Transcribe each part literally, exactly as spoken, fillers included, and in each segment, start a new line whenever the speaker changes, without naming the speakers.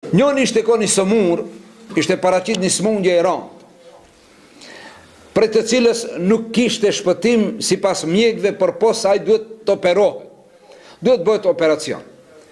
Njoni ishte ko një sëmur, ishte paraqit një smundje e rëndë, për të cilës nuk kishte shpëtim si pas mjekve, për pos ai duhet të operohet, duhet bëhet operacion.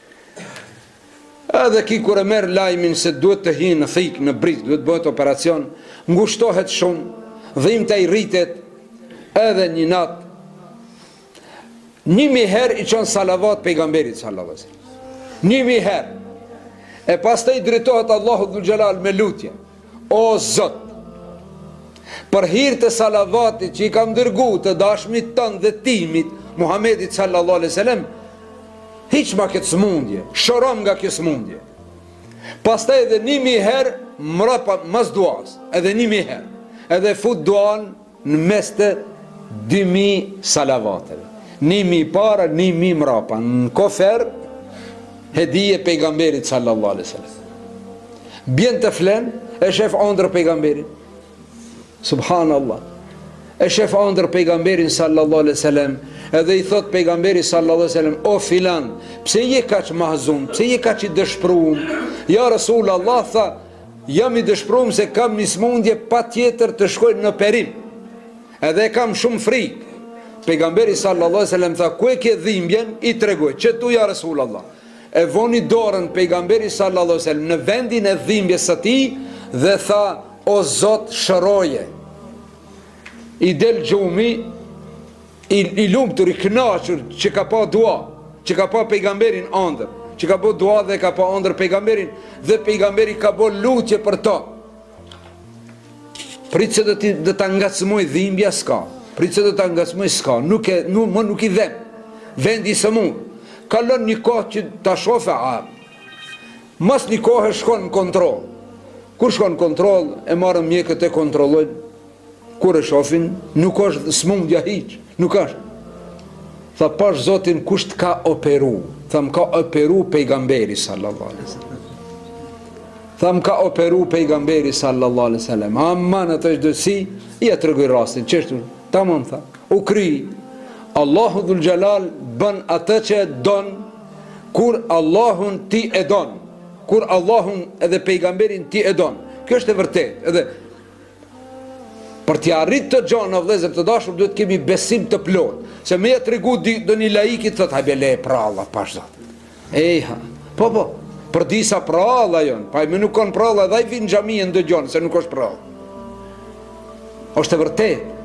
Edhe ki kur e merë lajmin se duhet të hinë në thik, në brit, duhet bëhet operacion, ngushtohet shumë, dhimbta i rritet, edhe një natë, një mi herë i qonë salavat pejgamberit sallallahu alaihi wasallam. Një mi herë. E pas të i dritohet Allahu dhul Gjelal me lutje: o Zot, për hirë të salavatit që i kam dërgu të dashmit tënë dhe timit Muhamedit sallallahu alaihi wasallam, hiq ma këtë smundje, shërom nga këtë smundje. Pas të edhe një mi herë mrapa mas duas, edhe një mi herë, edhe fut duan në mes të dy mi salavateve, një mi para, një mi mrapa, në kofer hedije pejgamberit sallallahu alaihi wasallam. Bjen të flen, e shef ëndër pejgamberin, subhanallah, e shef ëndër pejgamberin sallallahu alaihi wasallam, edhe i thot pejgamberi sallallahu alaihi wasallam: o filan, pse je kaq mahzun, pse je kaq i dëshpëruar? Ja Rasul Allah, tha, jam i dëshpëruar se kam një smundje pa tjetër të shkoj në operim, edhe kam shumë frikë. Pejgamberi sallallahu alaihi wasallam tha: ku e ke dhimbjen? I tregoj, që tu ja Rasul Allah. E voni dorën pejgamberi sallallahu alaihi wasallam në vendin e dhimbjes së tij dhe tha: o Zot, shëroje. I del gjumi, i, i lumtur, i kënaqur që ka pa dua, që ka pa pejgamberin ëndër, që ka pa dua dhe ka pa ëndër pejgamberin, dhe pejgamberi ka bë lutje për to. Prit se do të do ta ngacmoj dhimbja, s'ka. Prit se do ta ngacmoj, s'ka. Nuk e nuk, më nuk i dhem. Vendi së mund. Kalon një kohë që ta shofe, a mas një kohë shkon në kontrol. Kur shkon në kontrol, e marrën mjekët e kontrollojnë. Kur e shofin, nuk është smundja hiç, nuk është. Tha: pash Zotin, kush të ka operu? Tha: më ka operu pejgamberi sallallahu alaihi wasallam. Tha: më ka operu pejgamberi sallallahu alaihi wasallam. Aman, atë është dësi, ja tregoj rastin, çështën. Tamam, tha. U kry. Allahu dhul Gjelal bën atë që e don, kur Allahun ti e don, kur Allahun edhe pejgamberin ti e don. Kjo është e vërtet. Edhe për t'i arrit të gjona, vëllezër të dashur, duhet kemi besim të plot. Se me e tregu do një laikit, thot: hajde le pralla, pash Zot. Eha, po po, për disa pralla jon, pa me nuk kanë pralla, dhe i vinë xhamia ndëgjon se nuk është pralla. Është e vërtet.